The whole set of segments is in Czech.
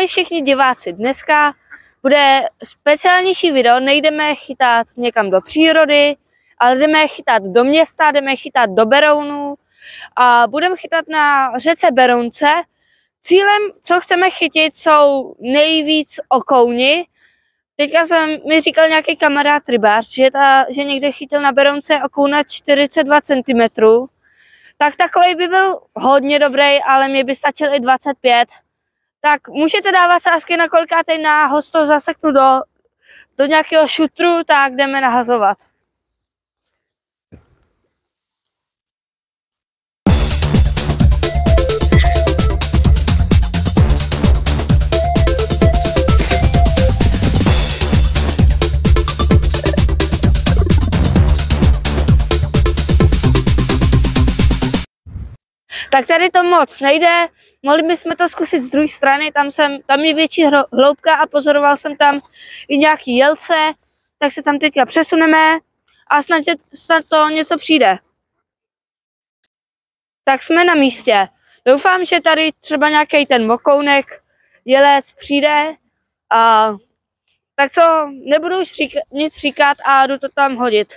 všichni diváci, dneska bude speciálnější video, nejdeme chytat někam do přírody, ale jdeme chytat do města, jdeme chytat do Berounů a budeme chytat na řece Berounce. Cílem, co chceme chytit, jsou nejvíc okouni. Teďka mi říkal nějaký kamarád rybář, že někde chytil na Berounce okouna 42 cm. Tak takový by byl hodně dobrý, ale mě by stačil i 25. Tak můžete dávat sázky na kolikátej nához to zaseknu do nějakého šutru, tak jdeme nahazovat. Tak tady to moc nejde, mohli bychom to zkusit z druhé strany, tam je větší hloubka a pozoroval jsem tam i nějaký jelce, tak se tam teďka přesuneme a snad to něco přijde. Tak jsme na místě. Doufám, že tady třeba nějaký ten mokounek, jelec přijde a tak co, nebudu už nic říkat a jdu to tam hodit.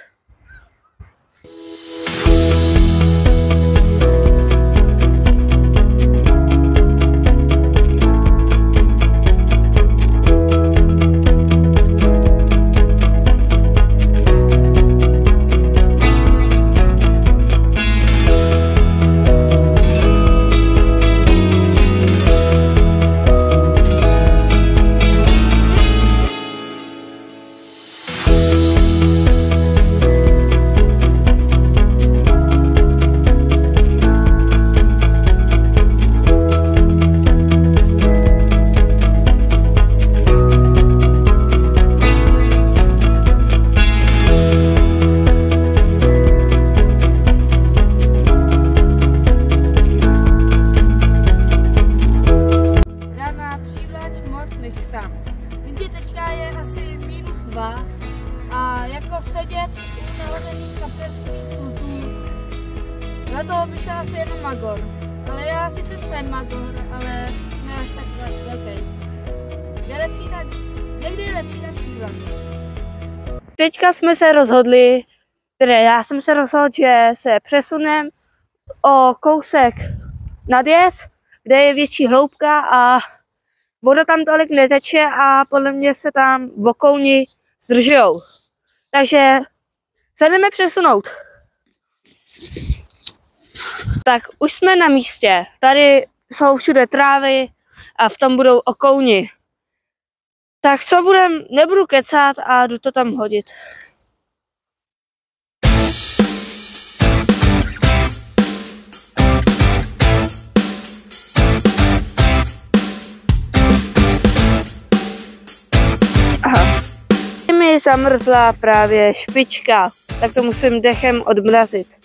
Teďka je asi -2 a jako sedět u nehodených kaperských kultů, na toho by šel asi jenom magor. Ale já sice jsem magor, ale ne až tak velký. Někdy je lepší na křídlech. Teďka jsme se rozhodli, já jsem se rozhodl, že se přesunem o kousek nad jez, kde je větší hloubka a voda tam tolik neteče a podle mě se tam okouni zdržujou. Takže se jdeme přesunout. Tak už jsme na místě. Tady jsou všude trávy a v tom budou okouni. Tak co nebudu kecat a jdu to tam hodit. Mi zamrzla právě špička, tak to musím dechem odmrazit.